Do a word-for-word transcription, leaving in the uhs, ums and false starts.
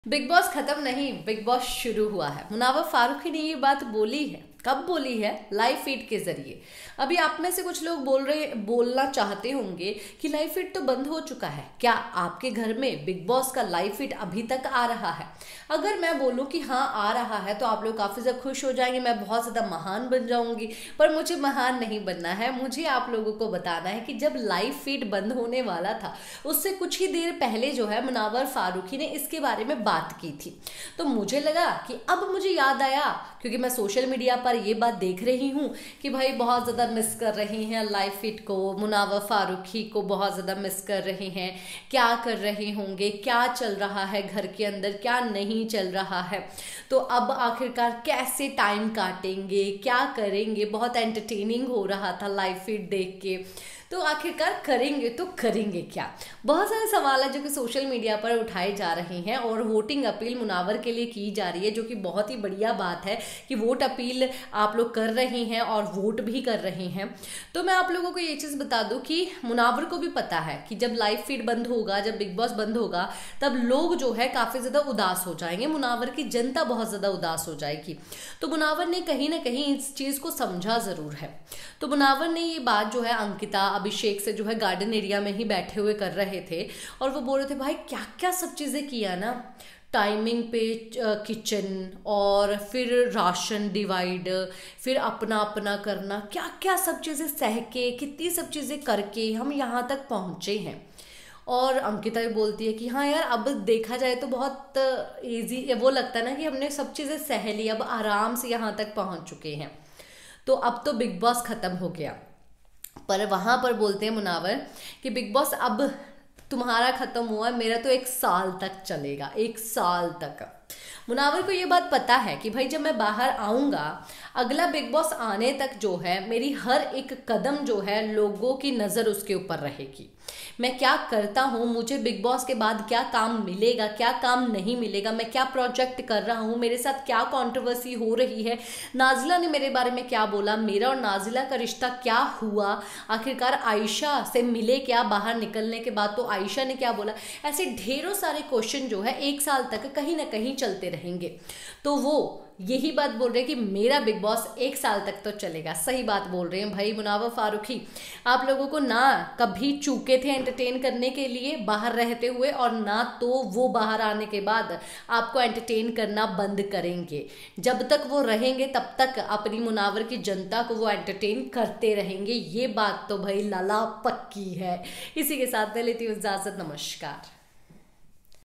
Big boss खत्म नहीं, big boss शुरू हुआ है। मुनावर फारूकी ने ये बात बोली है। कब बोली है? लाइव फीड के जरिए। अभी आप में से कुछ लोग बोल रहे बोलना चाहते होंगे कि लाइव फीड तो बंद हो चुका है। क्या आपके घर में बिग बॉस का लाइव फीड अभी तक आ रहा है? अगर मैं बोलूं कि हाँ आ रहा है तो आप लोग काफ़ी ज़्यादा खुश हो जाएंगे, मैं बहुत ज़्यादा महान बन जाऊंगी। पर मुझे महान नहीं बनना है, मुझे आप लोगों को बताना है कि जब लाइव फीड बंद होने वाला था उससे कुछ ही देर पहले जो है मुनावर फारूकी ने इसके बारे में बात की थी। तो मुझे लगा कि अब मुझे याद आया, क्योंकि मैं सोशल मीडिया पर ये बात देख रही हूँ कि भाई बहुत ज़्यादा मिस कर रहे हैं लाइव फीड को, मुनावर फारूकी को बहुत ज़्यादा मिस कर रहे हैं। क्या कर रहे होंगे, क्या चल रहा है घर के अंदर, क्या नहीं चल रहा है। तो अब आखिरकार कैसे टाइम काटेंगे, क्या करेंगे। बहुत एंटरटेनिंग हो रहा था लाइव फीड देख के। तो आखिरकार करेंगे तो करेंगे क्या? बहुत सारे सवाल है जो कि सोशल मीडिया पर उठाए जा रहे हैं और वोटिंग अपील मुनावर के लिए की जा रही है, जो कि बहुत ही बढ़िया बात है कि वोट अपील आप लोग कर रहे हैं और वोट भी कर रहे हैं। तो मैं आप लोगों को ये चीज़ बता दूं कि मुनावर को भी पता है कि जब लाइव फीड बंद होगा, जब बिग बॉस बंद होगा, तब लोग जो है काफ़ी ज़्यादा उदास हो जाएंगे। मुनावर की जनता बहुत ज़्यादा उदास हो जाएगी। तो मुनावर ने कहीं ना कहीं इस चीज़ को समझा ज़रूर है। तो मुनावर ने ये बात जो है अंकिता अभिषेक से जो है गार्डन एरिया में ही बैठे हुए कर रहे थे और वो बोल रहे थे भाई क्या क्या सब चीज़ें किया ना, टाइमिंग पे किचन और फिर राशन डिवाइड, फिर अपना अपना करना, क्या क्या सब चीज़ें सह के, कितनी सब चीज़ें करके हम यहाँ तक पहुँचे हैं। और अंकिता भी बोलती है कि हाँ यार अब देखा जाए तो बहुत इजी वो लगता है ना कि हमने सब चीज़ें सह ली, अब आराम से यहाँ तक पहुँच चुके हैं। तो अब तो बिग बॉस ख़त्म हो गया। पर वहाँ पर बोलते हैं मुनावर कि बिग बॉस अब तुम्हारा ख़त्म हुआ, मेरा तो एक साल तक चलेगा, एक साल तक। मुनावर को ये बात पता है कि भाई जब मैं बाहर आऊँगा, अगला बिग बॉस आने तक जो है मेरी हर एक कदम जो है लोगों की नज़र उसके ऊपर रहेगी। मैं क्या करता हूँ, मुझे बिग बॉस के बाद क्या काम मिलेगा, क्या काम नहीं मिलेगा, मैं क्या प्रोजेक्ट कर रहा हूँ, मेरे साथ क्या कंट्रोवर्सी हो रही है, नाजिला ने मेरे बारे में क्या बोला, मेरा और नाजिला का रिश्ता क्या हुआ, आखिरकार आयशा से मिले क्या बाहर निकलने के बाद, तो आयशा ने क्या बोला। ऐसे ढेरों सारे क्वेश्चन जो है एक साल तक कहीं ना कहीं चलते रहेंगे। तो वो यही बात बोल रहे हैं कि मेरा बिग बॉस एक साल तक तो चलेगा। सही बात बोल रहे हैं भाई मुनावर फारूकी। आप लोगों को ना कभी चूके थे एंटरटेन करने के लिए बाहर रहते हुए, और ना तो वो बाहर आने के बाद आपको एंटरटेन करना बंद करेंगे। जब तक वो रहेंगे तब तक अपनी मुनावर की जनता को वो एंटरटेन करते रहेंगे। ये बात तो भाई लाला पक्की है। इसी के साथ मैं लेती हूँ इजाजत। नमस्कार।